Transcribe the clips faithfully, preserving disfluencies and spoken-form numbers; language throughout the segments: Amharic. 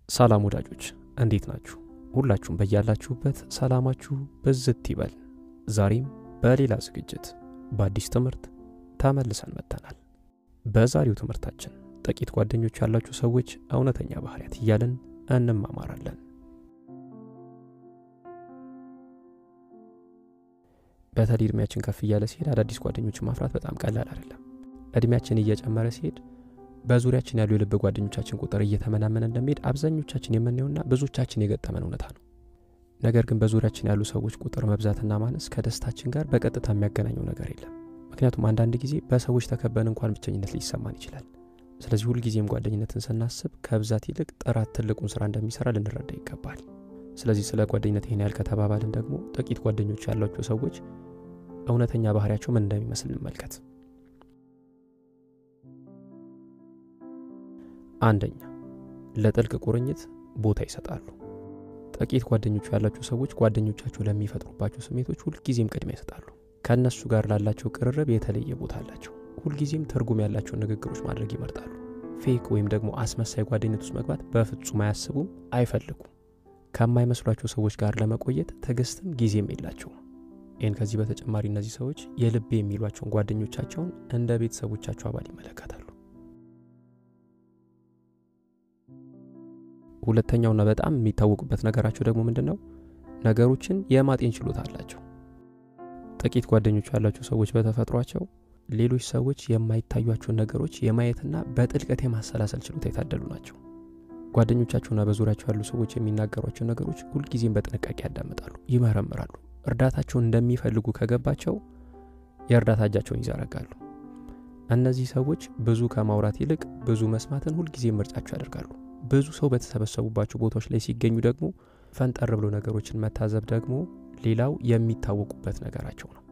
ሰላም ወዳጆች እንዴት ናችሁ? ሁላችሁም በያላችሁበት ሰላማችሁ በዝት ይበል። ዛሬም በሌላ ዝግጅት በአዲስ ትምህርት ተመልሰን መጥተናል። በዛሬው ትምህርታችን ጥቂት ጓደኞች ያላችሁ ሰዎች እውነተኛ ባህሪያት እያልን እንማማራለን። በተለይ እድሜያችን ከፍ እያለ ሲሄድ አዳዲስ ጓደኞችን ማፍራት በጣም ቀላል አይደለም። እድሜያችን እየጨመረ ሲሄድ በዙሪያችን ያሉ የልብ ጓደኞቻችን ቁጥር እየተመናመነ እንደሚሄድ አብዛኞቻችን የምናየውና ብዙዎቻችን የገጠመን እውነታ ነው። ነገር ግን በዙሪያችን ያሉ ሰዎች ቁጥር መብዛትና ማነስ ከደስታችን ጋር በቀጥታ የሚያገናኘው ነገር የለም። ምክንያቱም አንዳንድ ጊዜ በሰዎች ተከበን እንኳን ብቸኝነት ሊሰማን ይችላል። ስለዚህ ሁሉ ጊዜም ጓደኝነትን ስናስብ ከብዛት ይልቅ ጥራት ትልቁን ስራ እንደሚሰራ ልንረዳ ይገባል። ስለዚህ ስለ ጓደኝነት ይሄን ያህል ከተባባልን ደግሞ ጥቂት ጓደኞች ያሏቸው ሰዎች እውነተኛ ባህሪያቸው ምን እንደሚመስል እንመልከት። አንደኛ፣ ለጥልቅ ቁርኝት ቦታ ይሰጣሉ። ጥቂት ጓደኞች ያላቸው ሰዎች ጓደኞቻቸው ለሚፈጥሩባቸው ስሜቶች ሁሉ ጊዜም ቅድሚያ ይሰጣሉ። ከነሱ ጋር ላላቸው ቅርርብ የተለየ ቦታ አላቸው። ሁሉ ጊዜም ትርጉም ያላቸው ንግግሮች ማድረግ ይመርጣሉ። ፌክ ወይም ደግሞ አስመሳይ ጓደኝነት ውስጥ መግባት በፍጹም አያስቡም፣ አይፈልጉም። ከማይመስሏቸው ሰዎች ጋር ለመቆየት ትዕግስትም ጊዜም የላቸውም። ይህን ከዚህ በተጨማሪ እነዚህ ሰዎች የልቤ የሚሏቸውን ጓደኞቻቸውን እንደ ቤተሰቦቻቸው አባል ይመለከታሉ። ሁለተኛውና በጣም የሚታወቁበት ነገራቸው ደግሞ ምንድነው? ነገሮችን የማጤን ችሎታ አላቸው። ጥቂት ጓደኞች ያላቸው ሰዎች በተፈጥሯቸው ሌሎች ሰዎች የማይታዩአቸውን ነገሮች የማየትና በጥልቀት የማሰላሰል ችሎታ የታደሉ ናቸው። ጓደኞቻቸውና በዙሪያቸው ያሉ ሰዎች የሚናገሯቸው ነገሮች ሁልጊዜም በጥንቃቄ ያዳምጣሉ፣ ይመረምራሉ። እርዳታቸውን እንደሚፈልጉ ከገባቸው የእርዳታ እጃቸውን ይዘረጋሉ። እነዚህ ሰዎች ብዙ ከማውራት ይልቅ ብዙ መስማትን ሁልጊዜም ምርጫቸው ያደርጋሉ። ብዙ ሰው በተሰበሰቡባቸው ቦታዎች ላይ ሲገኙ ደግሞ ፈንጠር ብሎ ነገሮችን መታዘብ ደግሞ ሌላው የሚታወቁበት ነገራቸው ነው።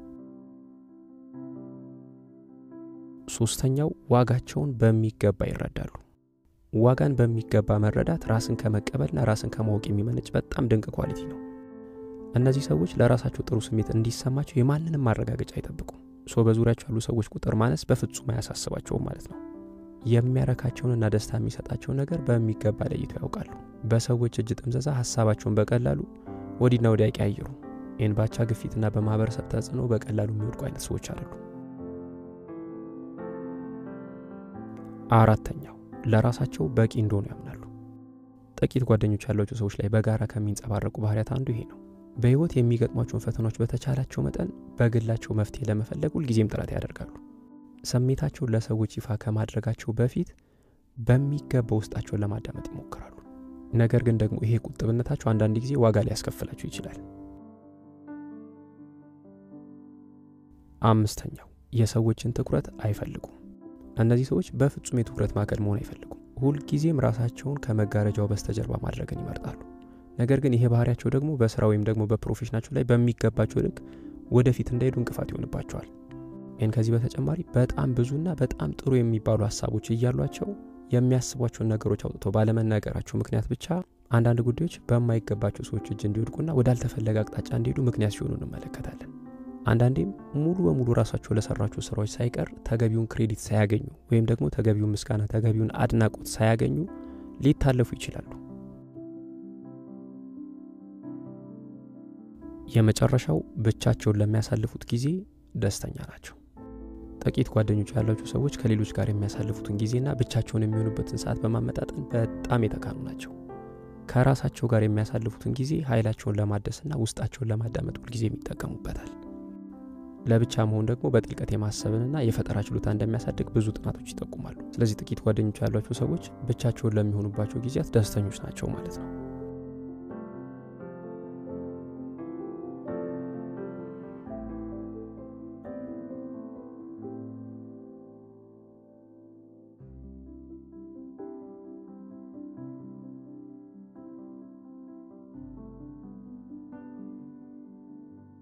ሶስተኛው፣ ዋጋቸውን በሚገባ ይረዳሉ። ዋጋን በሚገባ መረዳት ራስን ከመቀበልና ራስን ከማወቅ የሚመነጭ በጣም ድንቅ ኳሊቲ ነው። እነዚህ ሰዎች ለራሳቸው ጥሩ ስሜት እንዲሰማቸው የማንንም ማረጋገጫ አይጠብቁም። ሰው በዙሪያቸው ያሉ ሰዎች ቁጥር ማነስ በፍጹም አያሳስባቸውም ማለት ነው። የሚያረካቸውንና ደስታ የሚሰጣቸውን ነገር በሚገባ ለይተው ያውቃሉ። በሰዎች እጅ ጥምዘዛ ሐሳባቸውን በቀላሉ ወዲና ወዲያ አይቀያይሩ። ይህን ባቻ ግፊትና በማህበረሰብ ተጽዕኖ በቀላሉ የሚወድቁ አይነት ሰዎች አይደሉም። አራተኛው፣ ለራሳቸው በቂ እንደሆኑ ያምናሉ። ጥቂት ጓደኞች ያሏቸው ሰዎች ላይ በጋራ ከሚንጸባረቁ ባህሪያት አንዱ ይሄ ነው። በህይወት የሚገጥሟቸውን ፈተናዎች በተቻላቸው መጠን በግላቸው መፍትሄ ለመፈለግ ሁልጊዜም ጥረት ያደርጋሉ። ስሜታቸውን ለሰዎች ይፋ ከማድረጋቸው በፊት በሚገባ ውስጣቸውን ለማዳመጥ ይሞክራሉ። ነገር ግን ደግሞ ይሄ ቁጥብነታቸው አንዳንድ ጊዜ ዋጋ ሊያስከፍላቸው ይችላል። አምስተኛው፣ የሰዎችን ትኩረት አይፈልጉም። እነዚህ ሰዎች በፍጹም የትኩረት ማዕከል መሆን አይፈልጉም። ሁልጊዜም ራሳቸውን ከመጋረጃው በስተጀርባ ማድረግን ይመርጣሉ። ነገር ግን ይሄ ባህሪያቸው ደግሞ በስራ ወይም ደግሞ በፕሮፌሽናቸው ላይ በሚገባቸው ልክ ወደፊት እንዳይሄዱ እንቅፋት ይሆንባቸዋል። ይህን ከዚህ በተጨማሪ በጣም ብዙና በጣም ጥሩ የሚባሉ ሐሳቦች እያሏቸው የሚያስቧቸውን ነገሮች አውጥተው ባለመናገራቸው ምክንያት ብቻ አንዳንድ ጉዳዮች በማይገባቸው ሰዎች እጅ እንዲወድቁና ወዳልተፈለገ አቅጣጫ እንዲሄዱ ምክንያት ሲሆኑ እንመለከታለን። አንዳንዴም ሙሉ በሙሉ ራሳቸው ለሰራቸው ስራዎች ሳይቀር ተገቢውን ክሬዲት ሳያገኙ ወይም ደግሞ ተገቢውን ምስጋና፣ ተገቢውን አድናቆት ሳያገኙ ሊታለፉ ይችላሉ። የመጨረሻው፣ ብቻቸውን ለሚያሳልፉት ጊዜ ደስተኛ ናቸው። ጥቂት ጓደኞች ያላቸው ሰዎች ከሌሎች ጋር የሚያሳልፉትን ጊዜና ብቻቸውን የሚሆኑበትን ሰዓት በማመጣጠን በጣም የተካኑ ናቸው። ከራሳቸው ጋር የሚያሳልፉትን ጊዜ ኃይላቸውን ለማደስና ውስጣቸውን ለማዳመጥ ሁልጊዜ ይጠቀሙበታል። ለብቻ መሆን ደግሞ በጥልቀት የማሰብንና የፈጠራ ችሎታ እንደሚያሳድግ ብዙ ጥናቶች ይጠቁማሉ። ስለዚህ ጥቂት ጓደኞች ያሏቸው ሰዎች ብቻቸውን ለሚሆኑባቸው ጊዜያት ደስተኞች ናቸው ማለት ነው።